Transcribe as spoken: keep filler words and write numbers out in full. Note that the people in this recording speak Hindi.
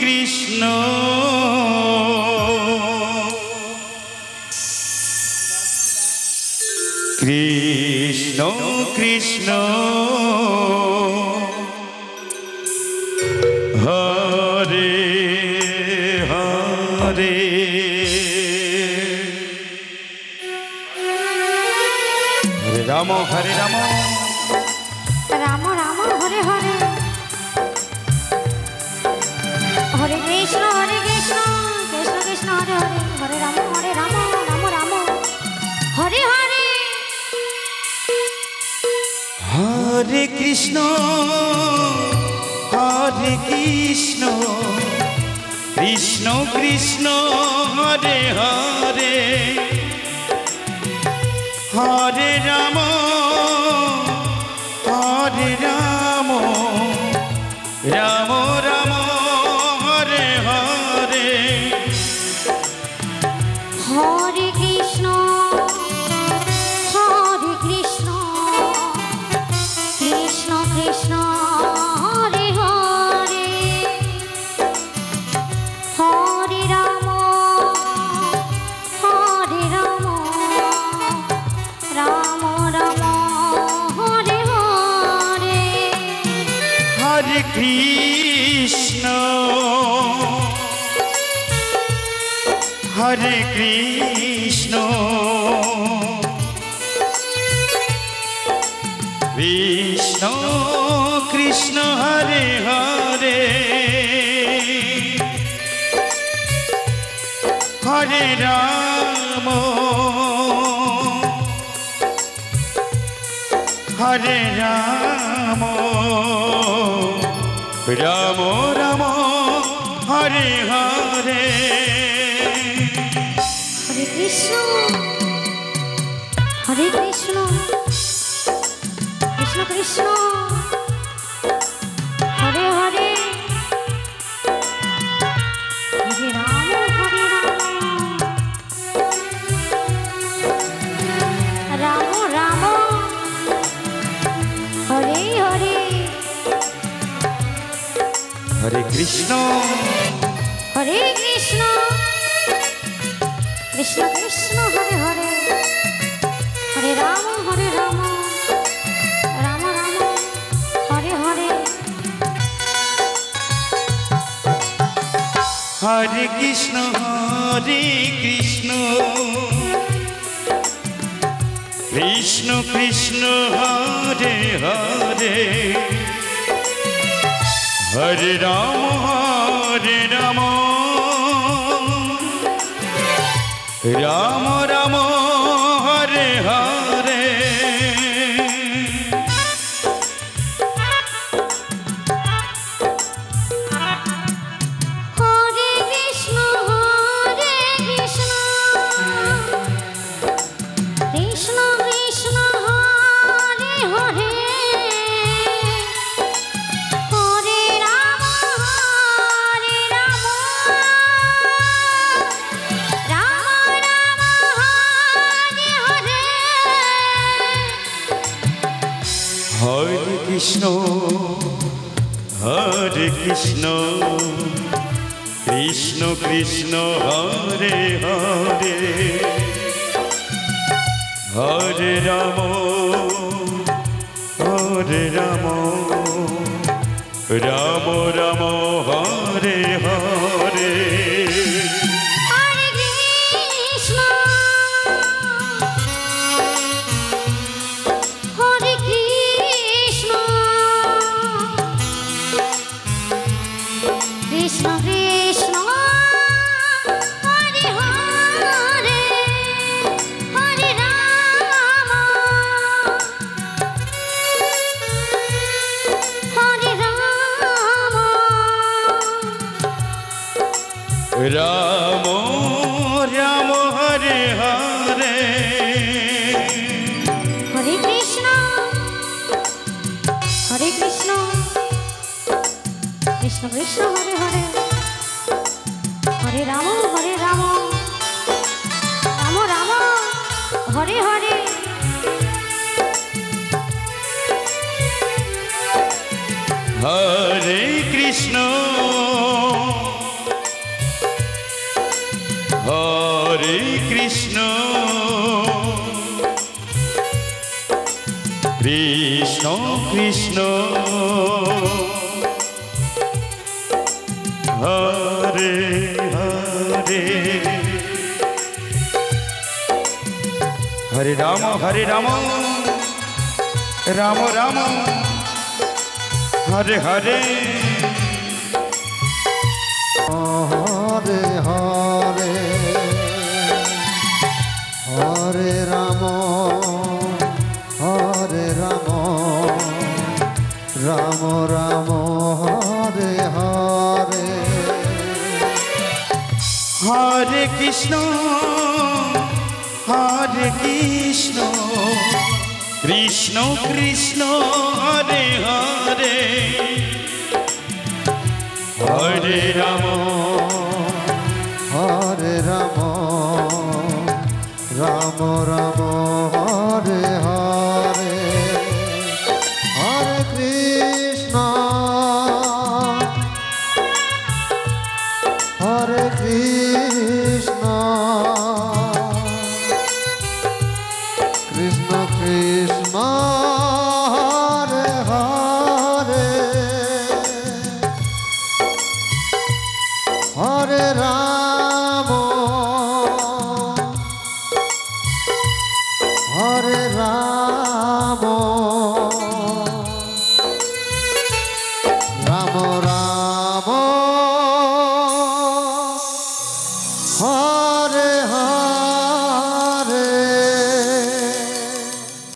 कृष्ण कृष्ण कृष्ण हरे हरे हरे राम हरे राम राम राम हरे हरे हरे कृष्ण हरे कृष्ण कृष्ण कृष्ण हरे हरे हरे राम हरे राम राम राम हरे हरे हरे कृष्ण हरे कृष्ण कृष्ण कृष्ण हरे हरे हरे राम हरे राम राम राम हरे हरे हरे कृष्ण हरे कृष्ण कृष्ण कृष्ण हरे हरे हरे राम हरे राम राम राम हरे हरे हरे कृष्ण हरे कृष्ण कृष्ण कृष्ण हरे हरे हरे राम हरे राम राम राम हरे हरे हरे कृष्ण हरे कृष्ण कृष्ण कृष्ण हरे हरे हरे राम हरे राम राम राम हरे हरे हरे कृष्ण हरे कृष्ण कृष्ण कृष्ण हरे हरे हरे राम हरे राम राम राम हरे हरे हरे कृष्ण हरे कृष्ण कृष्ण कृष्ण हरे हरे हरे राम हरे राम राम राम हरे हरे हरे कृष्ण हरे कृष्ण कृष्ण कृष्ण हरे हरे हरे राम हरे राम राम राम हरे हरे हरे कृष्ण हरे कृष्ण कृष्ण कृष्ण हरे हरे हरे राम हरे राम राम राम हरे हरे हरे कृष्ण हरे कृष्ण कृष्ण कृष्ण हरे हरे हरे राम हरे राम राम राम हरे हरे हरे कृष्ण हरे कृष्ण कृष्ण कृष्ण हरे हरे हरे राम हरे राम राम राम हरे हरे हरे कृष्ण हरे कृष्ण कृष्ण कृष्ण हरे हरे हरे राम हरे राम राम राम हरे हरे हरे हरे हरे राम हरे राम राम राम हरे हरे हरे कृष्ण हरे कृष्ण कृष्ण कृष्ण हरे हरे हरे राम हरे राम राम राम हरे हरे हरे कृष्ण हरे कृष्ण कृष्ण कृष्ण हरे हरे हरे राम हरे राम राम राम हरे